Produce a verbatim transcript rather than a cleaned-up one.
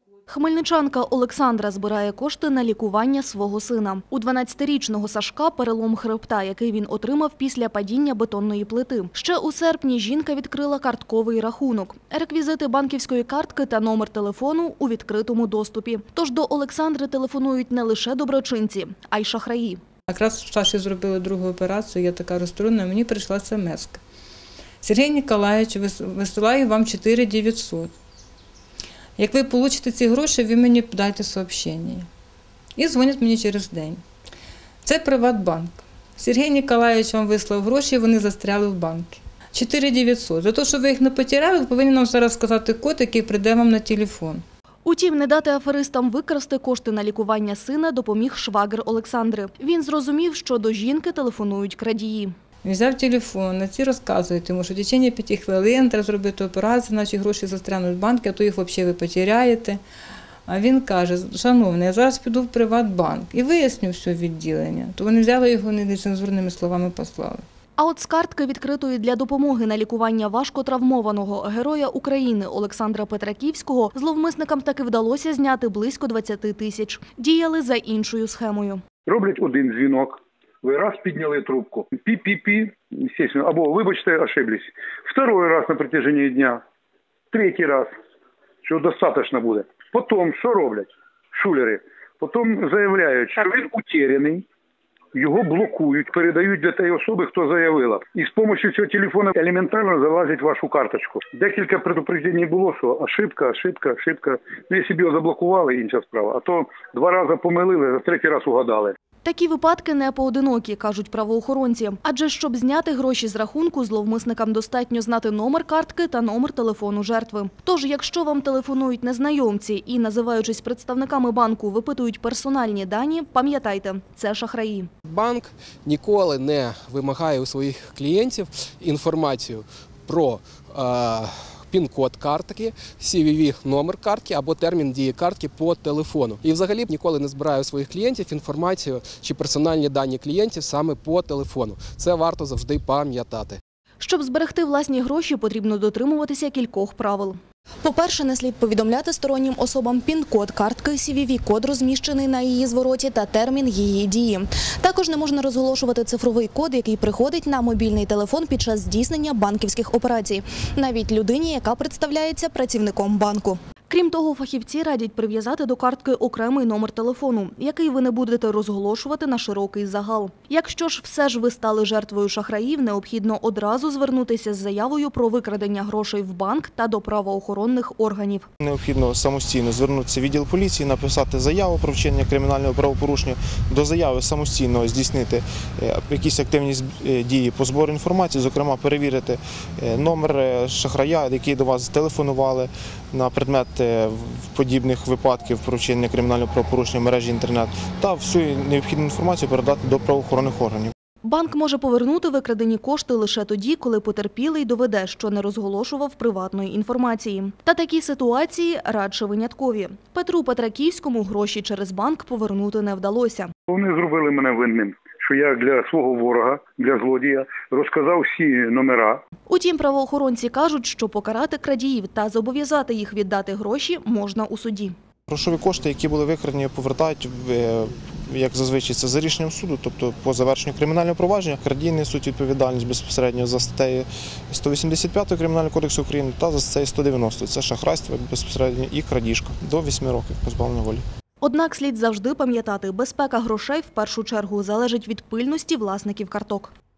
Хмельничанка Олександра збирає кошти на лікування свого сина. У дванадцятирічного Сашка перелом хребта, який він отримав після падіння бетонної плити. Ще у серпні жінка відкрила картковий рахунок. Реквізити банківської картки та номер телефону у відкритому доступі. Тож до Олександри телефонують не лише доброчинці, а й шахраї. Якраз Саші зробили другу операцію, я така розстроєна, мені прийшла смс-ка. Сергій Ніколаєвич, висилаю вам чотири тисячі дев'ятсот. Як ви отримаєте ці гроші, ви мені дайте повідомлення. І дзвонять мені через день. Це Приватбанк. Сергій Ніколаєвич вам вислав гроші, вони застряли в банку. чотири тисячі дев'ятсот. За те, що ви їх не потеряли, ви повинні нам зараз сказати код, який прийде вам на телефон. Утім, не дати аферистам викрасти кошти на лікування сина допоміг швагр Олександри. Він зрозумів, що до жінки телефонують крадії. Він взяв телефон, на ці розказують йому, що в течение п'яти хвилин треба зробити операцію, наші гроші застрянуть в банк, а то їх взагалі ви потеряєте. А він каже: шановний, я зараз піду в Приватбанк і виясню все відділення. То вони взяли його, нецензурними словами послали. А от з картки, відкритої для допомоги на лікування важкотравмованого героя України Олександра Петраківського, зловмисникам таки вдалося зняти близько двадцяти тисяч. Діяли за іншою схемою. Роблять один дзвінок. Ви раз підняли трубку, пі-пі-пі, естественно, або, вибачте, ошиблись. Второй раз на протяжении дня, третій раз, що достатньо буде. Потім, що роблять шулери? Потім заявляють, що він утеряний, його блокують, передають для тієї особи, хто заявила. І з допомогою цього телефону елементарно залазять в вашу карточку. Декілька предупреждень було, що ошибка, ошибка, ошибка. Ну, якщо б його заблокували, інша справа. А то два рази помилили, а третій раз угадали. Такі випадки не поодинокі, кажуть правоохоронці. Адже щоб зняти гроші з рахунку, зловмисникам достатньо знати номер картки та номер телефону жертви. Тож, якщо вам телефонують незнайомці і, називаючись представниками банку, випитують персональні дані, пам'ятайте – це шахраї. Банк ніколи не вимагає у своїх клієнтів інформацію про е пін-код картки, сі ві ві-номер картки або термін дії картки по телефону. І взагалі ніколи не збираю у своїх клієнтів інформацію чи персональні дані клієнтів саме по телефону. Це варто завжди пам'ятати. Щоб зберегти власні гроші, потрібно дотримуватися кількох правил. По-перше, не слід повідомляти стороннім особам пін-код картки, сі ві ві-код, розміщений на її звороті, та термін її дії. Також не можна розголошувати цифровий код, який приходить на мобільний телефон під час здійснення банківських операцій, навіть людині, яка представляється працівником банку. Крім того, фахівці радять прив'язати до картки окремий номер телефону, який ви не будете розголошувати на широкий загал. Якщо ж все ж ви стали жертвою шахраїв, необхідно одразу звернутися з заявою про викрадення грошей в банк та до правоохоронних органів. Необхідно самостійно звернутися в відділ поліції, написати заяву про вчинення кримінального правопорушення, до заяви самостійно здійснити якісь активні дії по збору інформації, зокрема перевірити номер шахрая, який до вас телефонували на предмет подібних випадків про вчинення кримінального правопорушення в мережі інтернет та всю необхідну інформацію передати до правоохоронних органів. Банк може повернути викрадені кошти лише тоді, коли потерпілий доведе, що не розголошував приватної інформації. Та такі ситуації радше виняткові. Петру Петраківському гроші через банк повернути не вдалося. Вони зробили мене винним, що я для свого ворога, для злодія, розказав всі номера. Утім, правоохоронці кажуть, що покарати крадіїв та зобов'язати їх віддати гроші можна у суді. Грошові кошти, які були викрадені, повертають, як зазвичай, це за рішенням суду, тобто по завершенню кримінального провадження. Крадії несуть відповідальність безпосередньо за статтею сто вісімдесят п'ять Кримінального кодексу України та за статтею сто дев'яносто. Це шахрайство безпосередньо і крадіжка до восьми років позбавлення волі. Однак слід завжди пам'ятати, безпека грошей в першу чергу залежить від пильності власників карток.